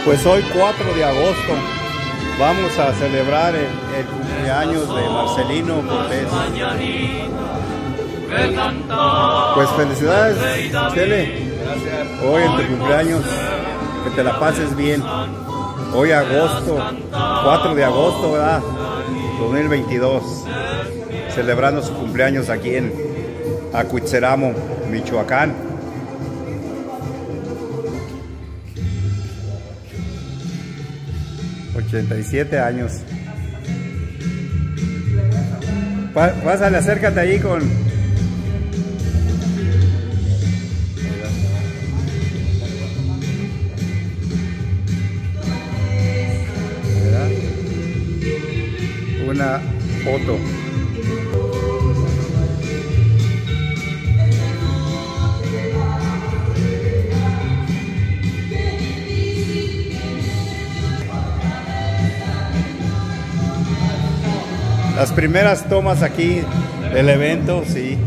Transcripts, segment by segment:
Pues hoy 4 de agosto vamos a celebrar el cumpleaños de Marcelino Cortés. Pues felicidades, Chele. Hoy en tu cumpleaños, que te la pases bien. Hoy agosto, 4 de agosto, ¿verdad? 2022. Celebrando su cumpleaños aquí en Acuitzeramo, Michoacán. $87 años. Pásale, acércate ahí con... ¿verdad? Una foto. Las primeras tomas aquí del evento, sí.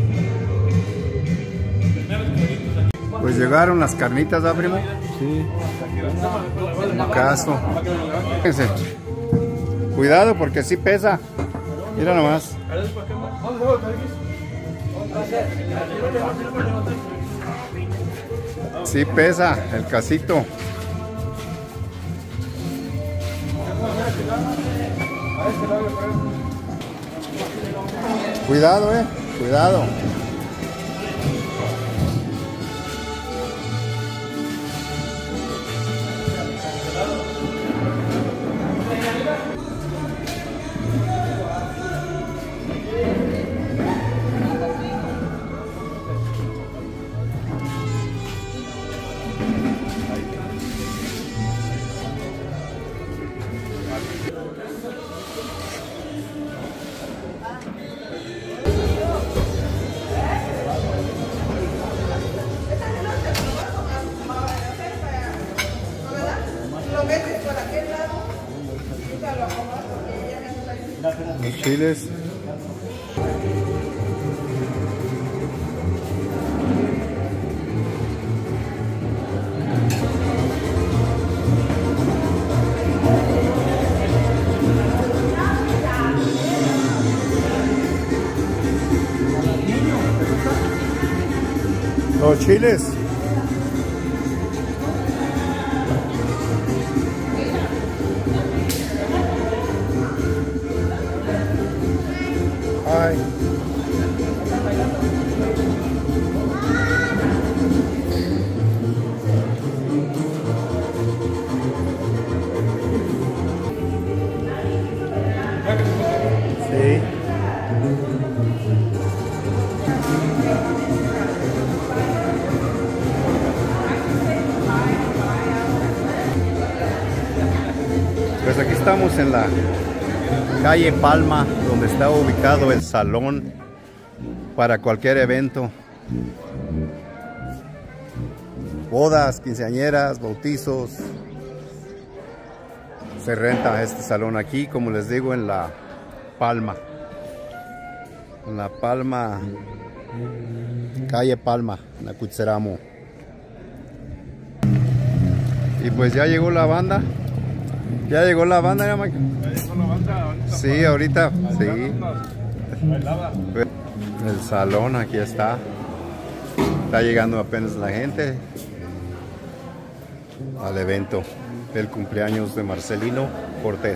Pues llegaron las carnitas, ¿verdad, primo? Sí. Caso. Fíjense. Cuidado porque sí pesa. Mira nomás. Sí pesa el casito. Cuidado, cuidado. Los chiles. Los chiles. Ay. Sí. Pues aquí estamos en la calle Palma, donde está ubicado el salón para cualquier evento, bodas, quinceañeras, bautizos. Se renta este salón aquí, como les digo, en la Palma, calle Palma, en Acuitzeramo. Y pues ya llegó la banda. Ya llegó la banda, ¿ya, Mike? Ya llegó la banda. Sí, ahorita, sí. El salón aquí está. Está llegando apenas la gente al evento del cumpleaños de Marcelino Cortés.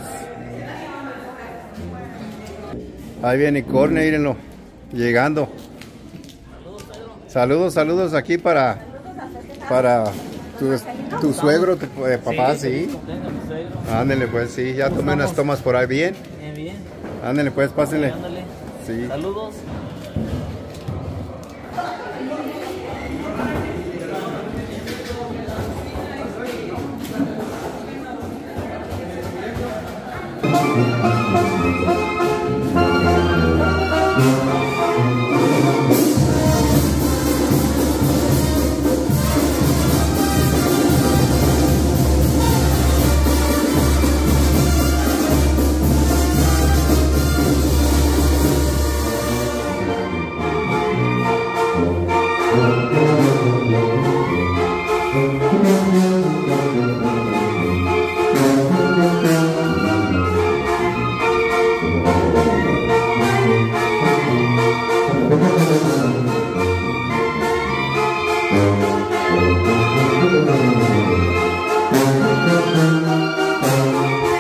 Ahí viene Corne, mírenlo, llegando. Saludos aquí para tu suegro, tu papá, sí. Ándale pues, sí, ya tomé unas tomas por ahí, bien. Bien. Ándale pues, pásenle. Sí. Saludos.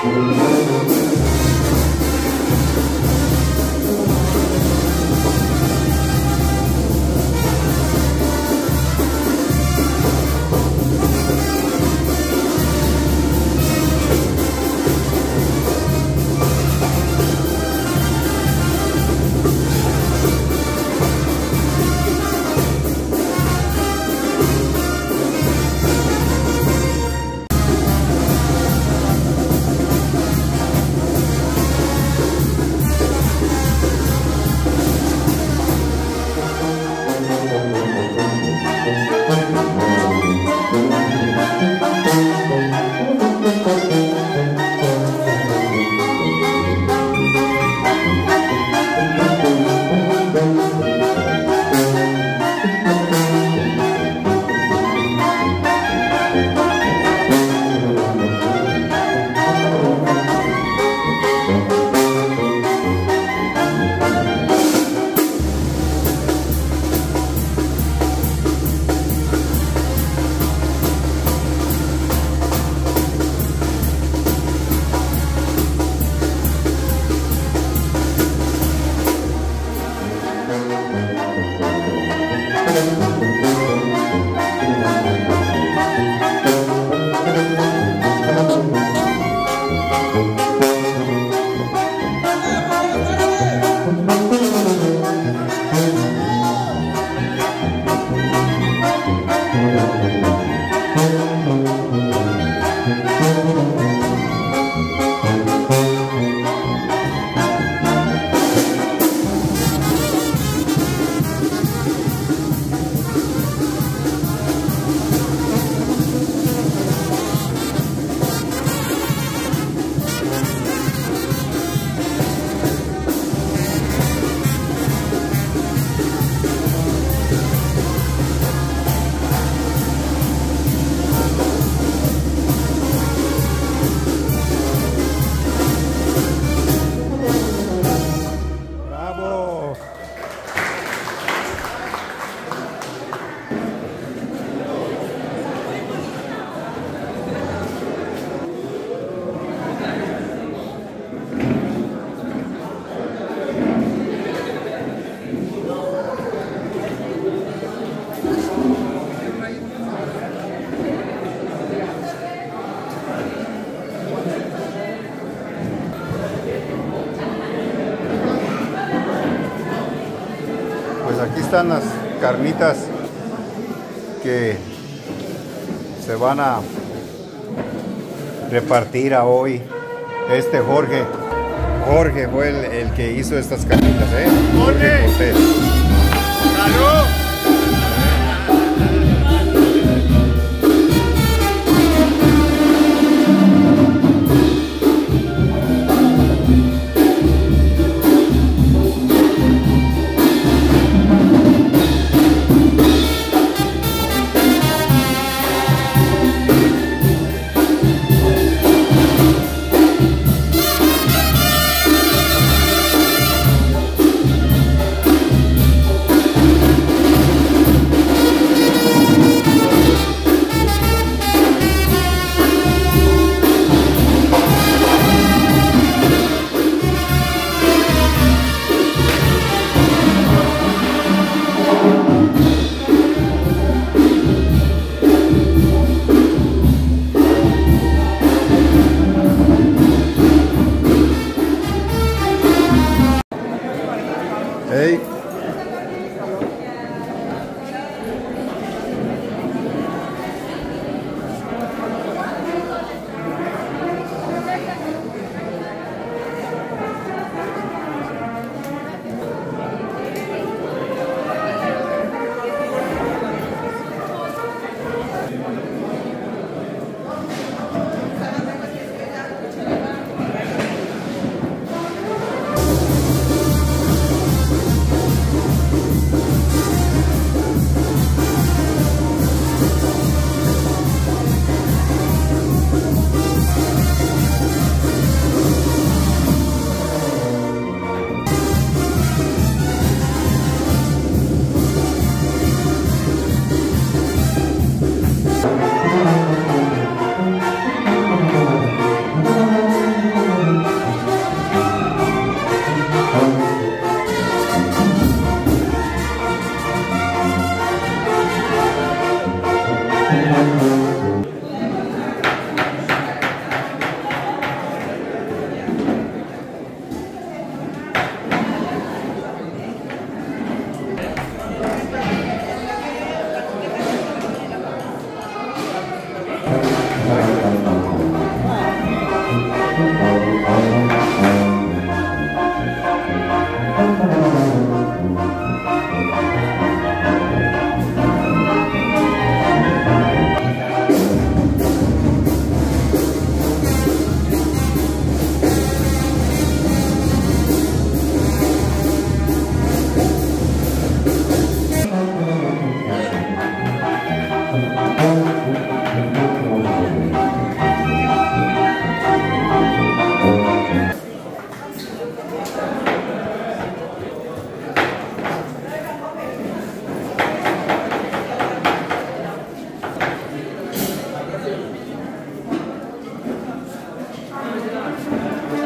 Pues aquí están las carnitas que se van a repartir a hoy. Jorge fue el que hizo estas carnitas, ¿eh? Jorge Cortés. ¡Salud!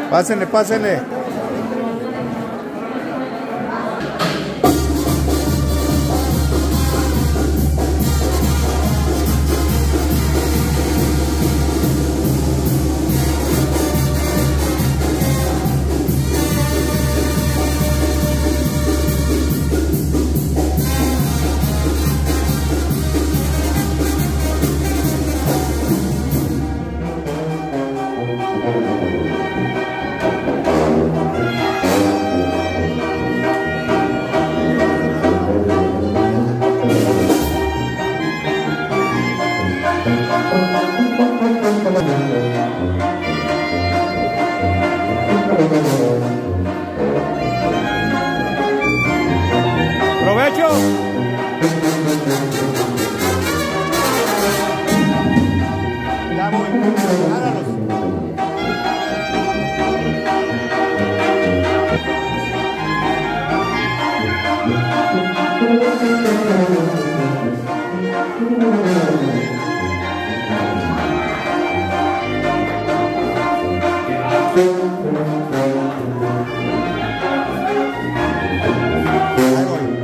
Pásenle, pásenle. ¡Provecho! Ya voy, hágalos. Ahí voy.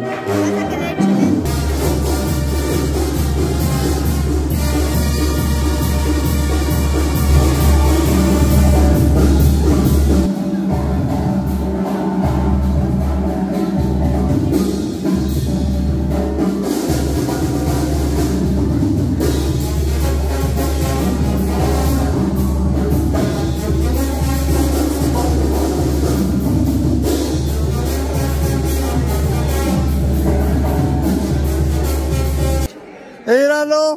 ¡Míralo!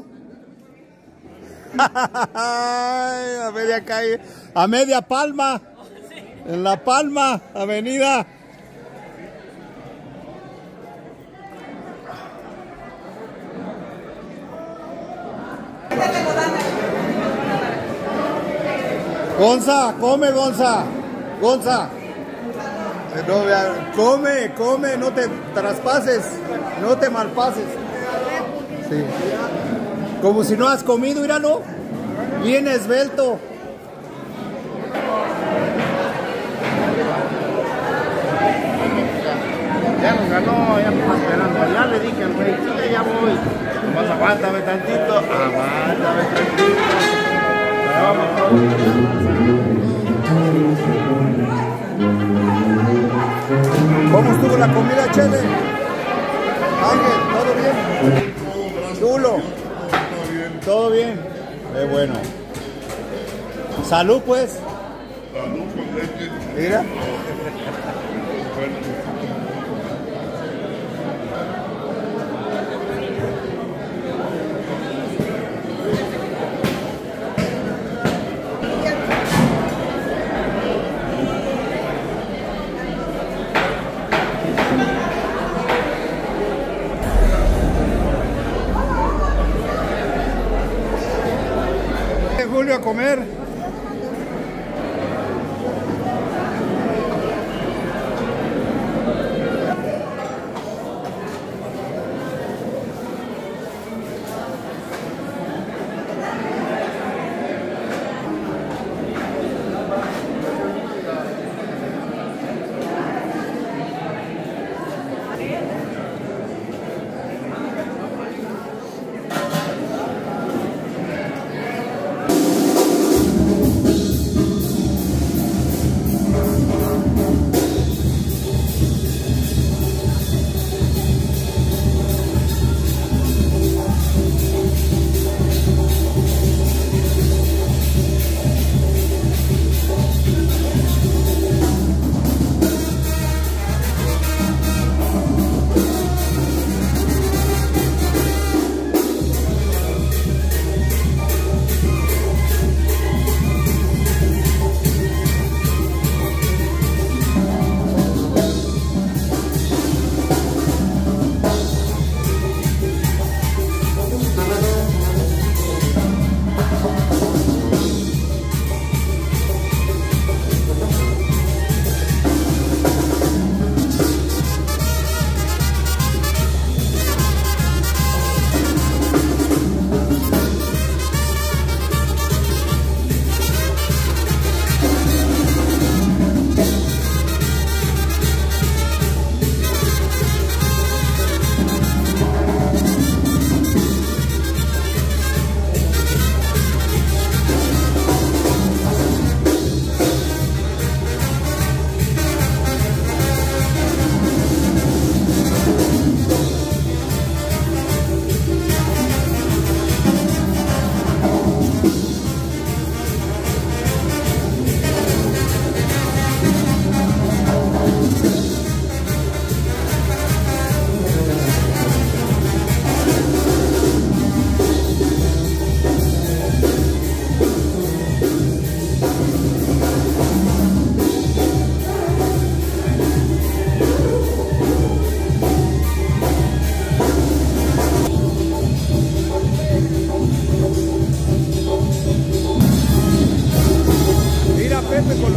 A media calle, a media Palma, en La Palma, avenida. Gonza, come, Gonza. Gonza. No, come, come, no te traspases, no te malpases. Sí. Como si no has comido, míralo. Bien esbelto. Ya nos ganó, ya me está esperando. Ya le dije al güey, sí, ya voy. Más aguántame tantito, aguántame tantito. ¿Cómo estuvo la comida, Chele? Ángel, ¿todo bien? Chulo. ¿Todo bien? Qué bueno. Salud, pues. Mira. Julio, a comer.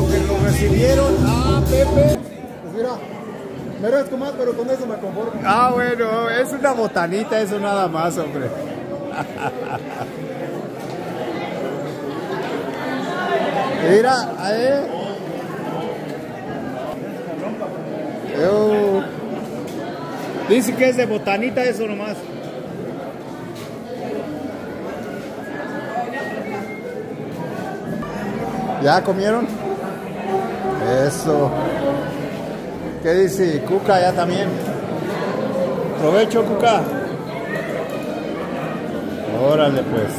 que lo recibieron. Ah, Pepe. Pues mira, merezco más, pero con eso me conformo. Ah, bueno, es una botanita, eso nada más, hombre. Mira, dice que es de botanita eso nomás. ¿Ya comieron? Eso. ¿Qué dice Cuca? Ya también. Provecho, Cuca. Órale, pues.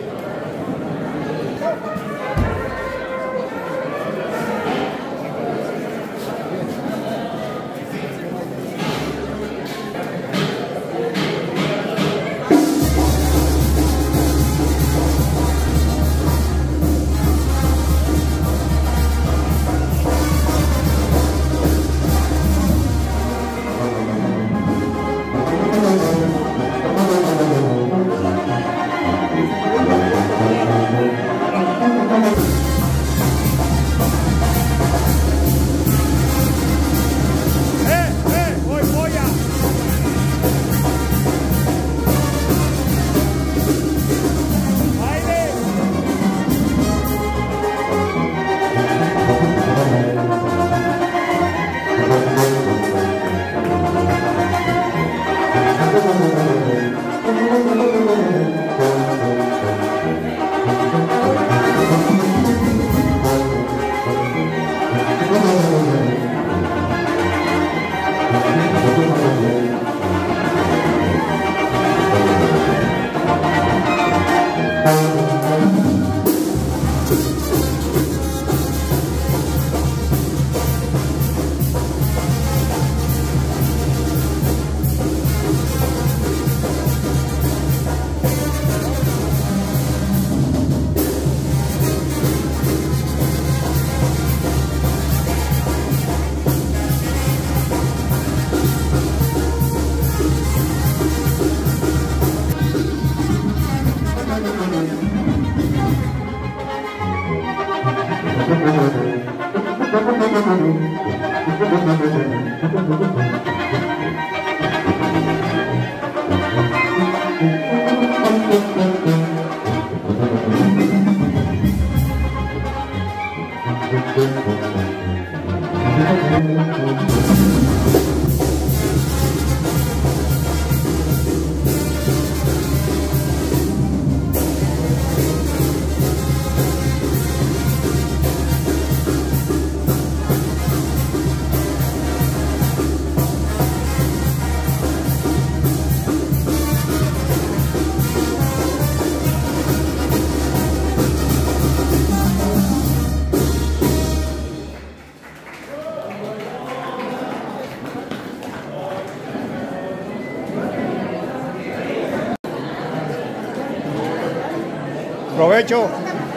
Provecho.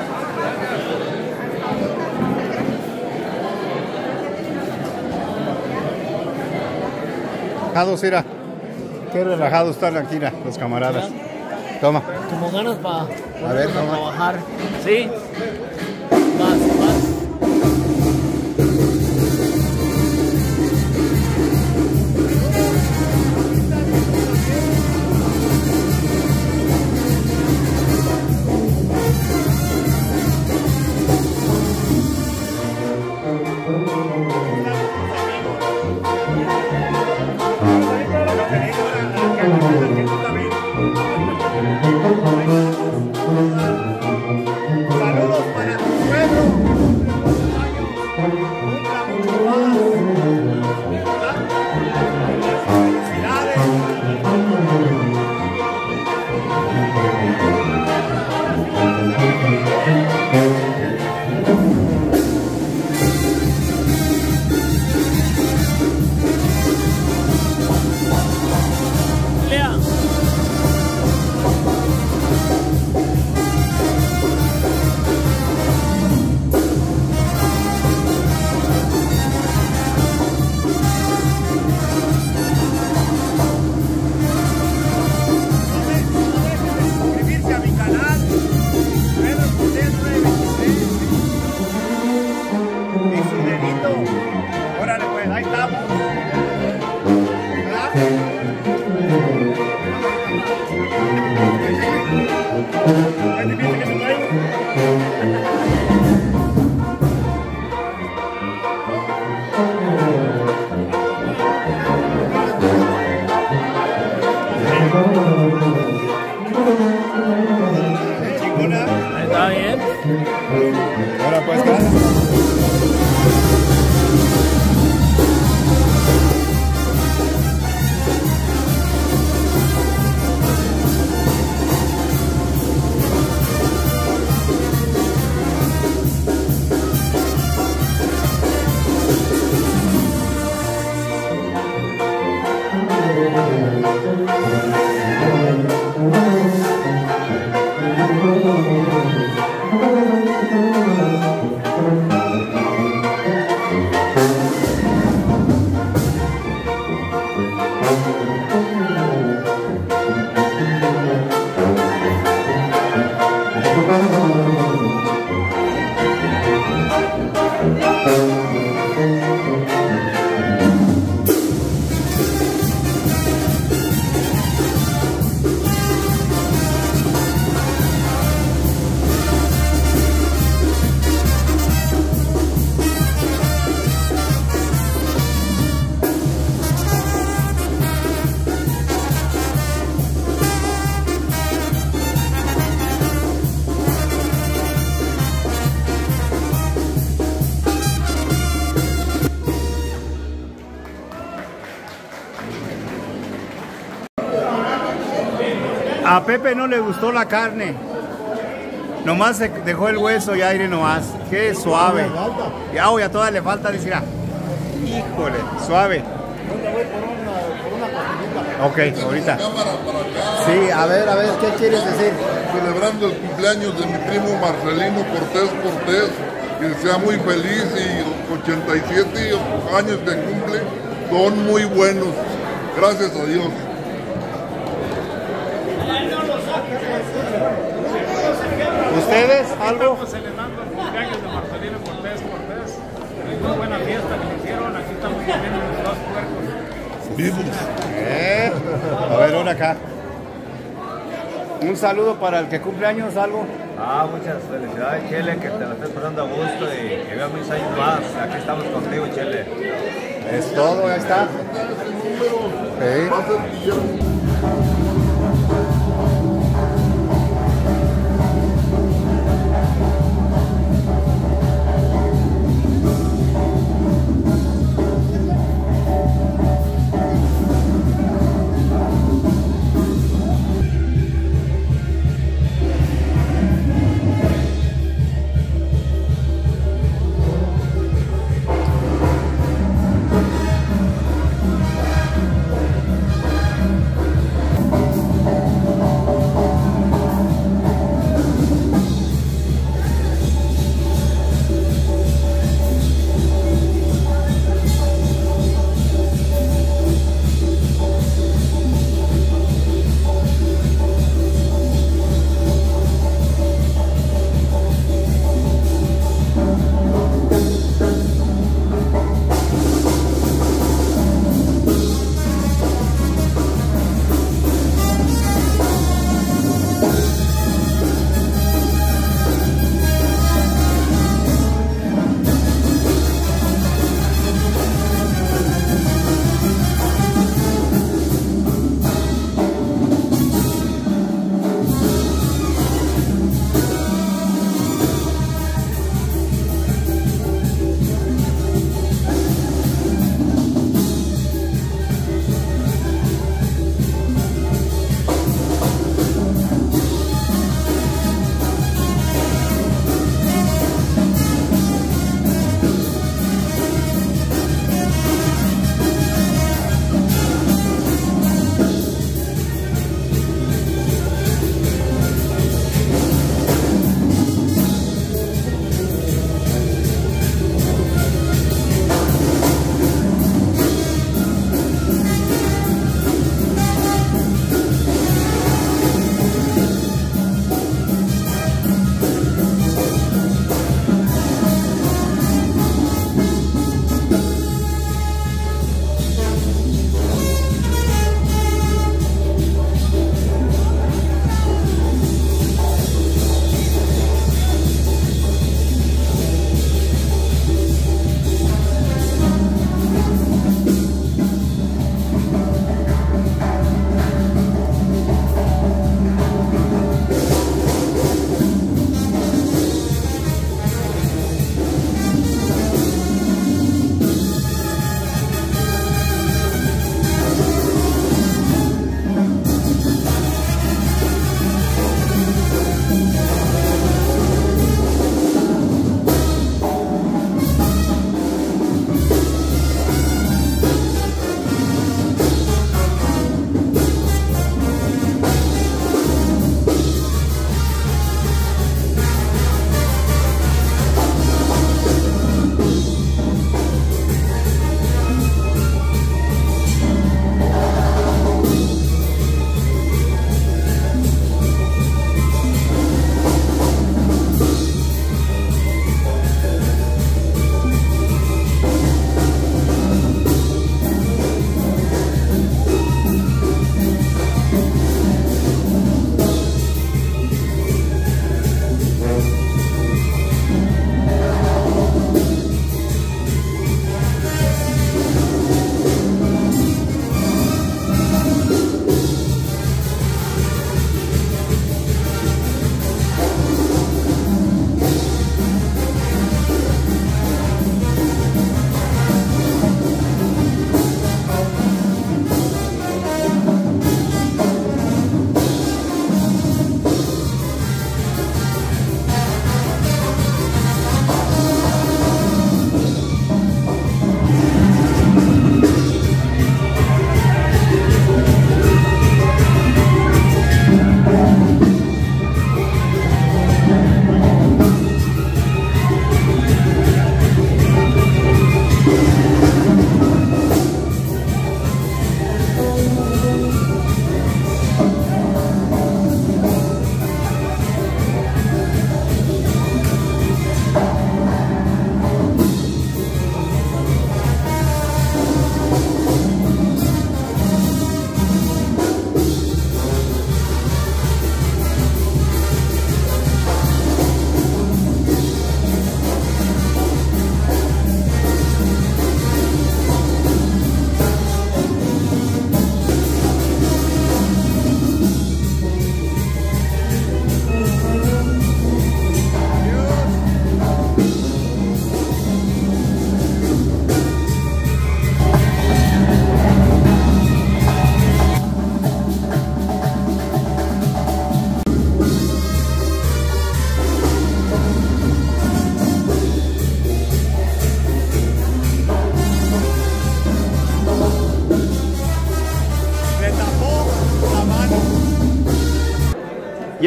Relajados, mira. Qué relajados están aquí, mira, los camaradas. Toma. Como ganas para toma. bajar. Sí. Más. Saludos para tu pueblo. Cumpla mucho más. Felicidades. y su dedito. Órale pues, ahí estamos. ¿Verdad? ¿Ya te viste que se traigo? Chingona. Ahí está bien. Ahora pues, gracias. A Pepe no le gustó la carne. Nomás se dejó el hueso y aire nomás. Qué suave. Ya, a toda le falta decir, híjole, suave. Ok, ahorita. Sí, a ver, ¿qué quieres decir? Celebrando el cumpleaños de mi primo Marcelino Cortés, que sea muy feliz y 87 años que cumple, son muy buenos. Gracias a Dios. ¿Ustedes algo? Estamos celebrando el cumpleaños de Marcelino Cortés. Muy buena fiesta que le hicieron. Aquí estamos comiendo los dos puercos. Vivos. A ver, ahora acá. Un saludo para el que cumple años, algo. Muchas felicidades, Chele, que te la estés pasando a gusto y que veas muchos años más. Aquí estamos contigo, Chele. Es todo, ya está. Sí.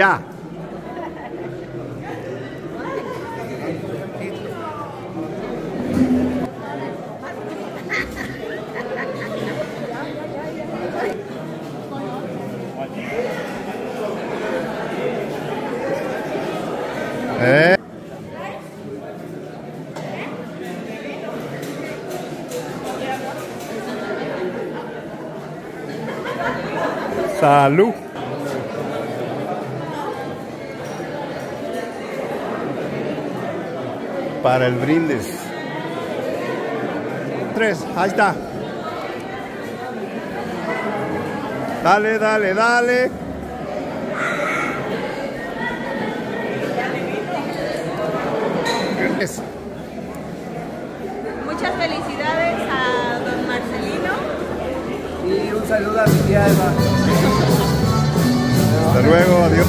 Ya. Salud. Para el brindis. 3, ahí está. Dale, dale, dale. Muchas felicidades a don Marcelino. Y un saludo a mi tía Eva. Hasta luego, adiós.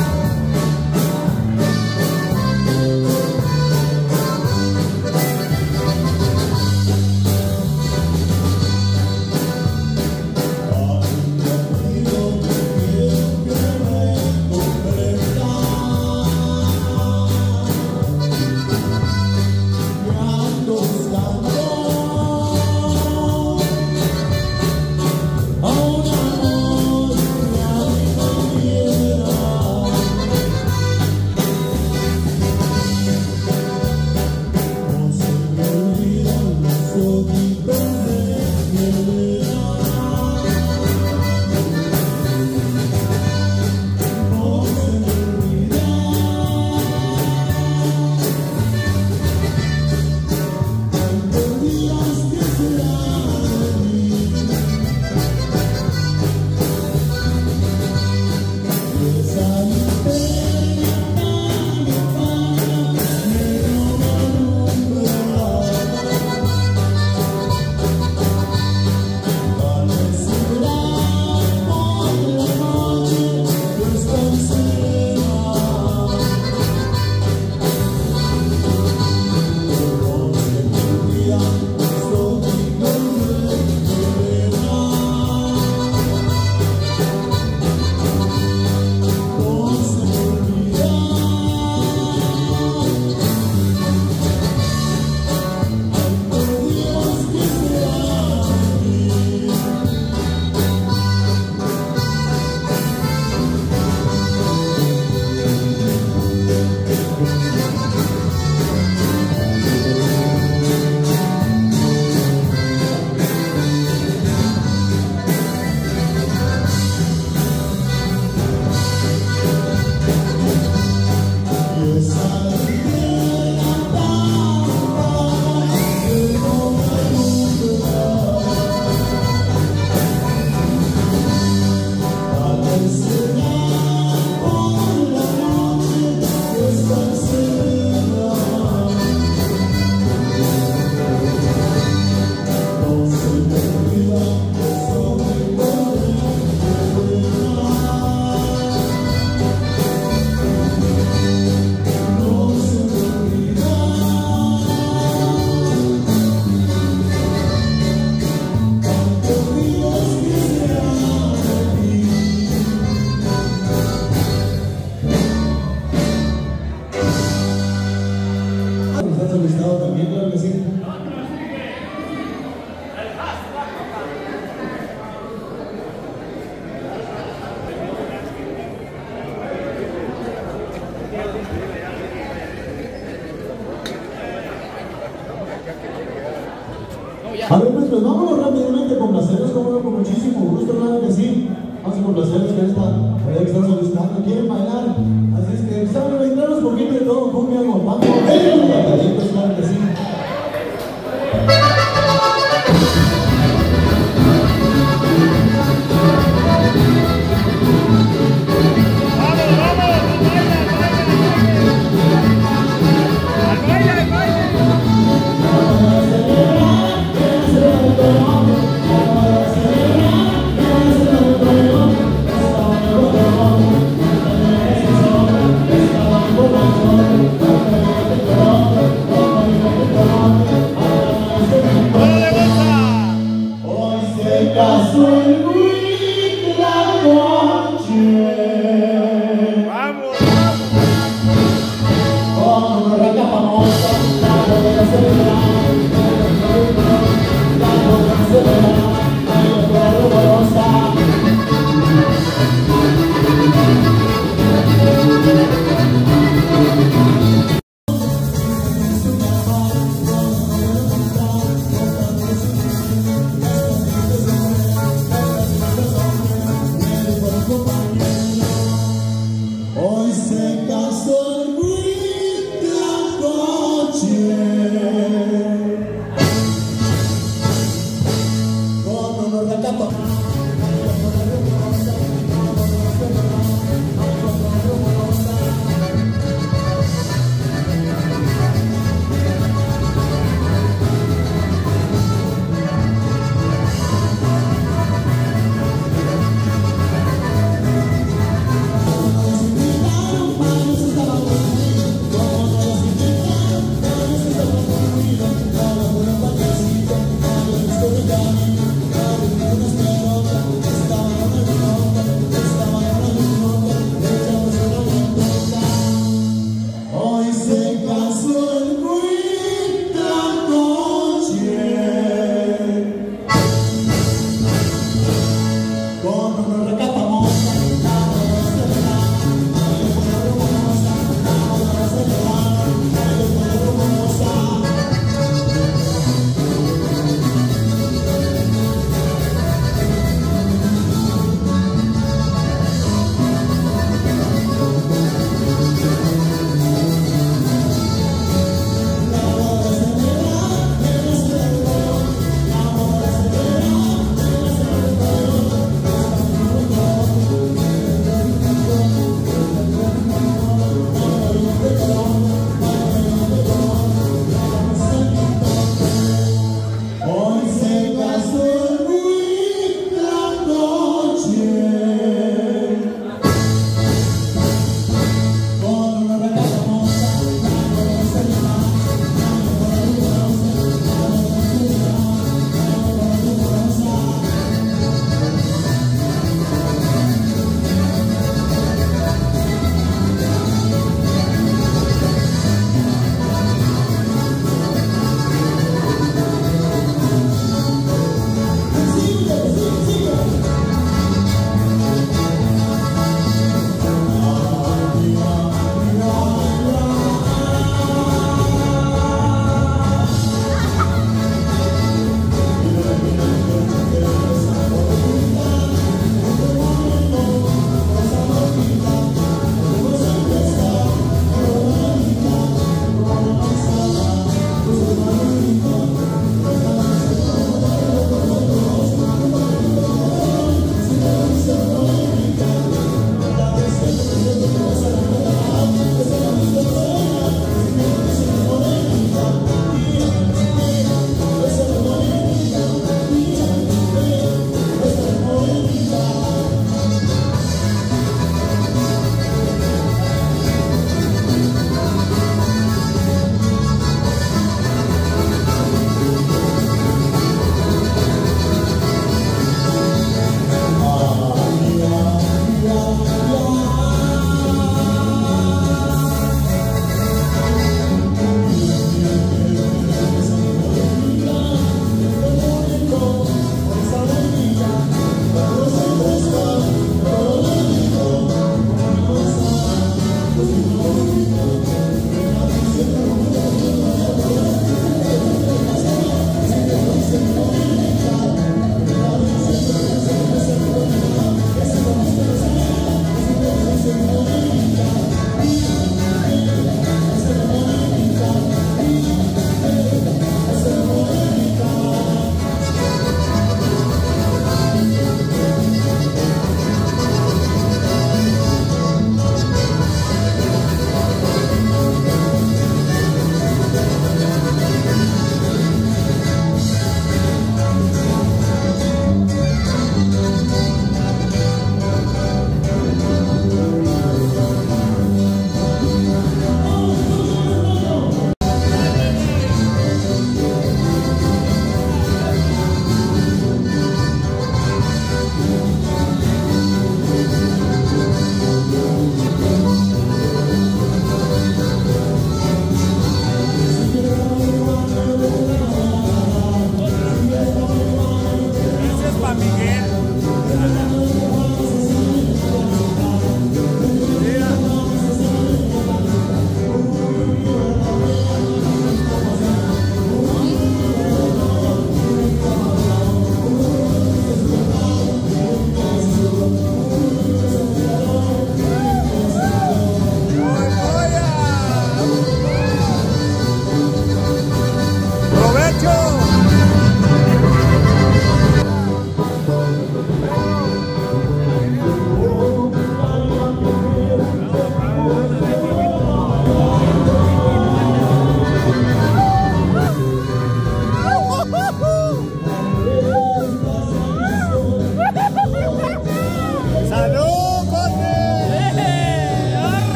A ver, pues vámonos rápidamente, complacerlos con muchísimo gusto, claro que sí. Vamos a complacerlos con esta que están solicitando, quieren bailar. Así es que saben bailarnos un poquito de todo, cumbia, guapango, claro que sí. Bye.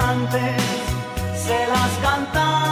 antes se las cantaba.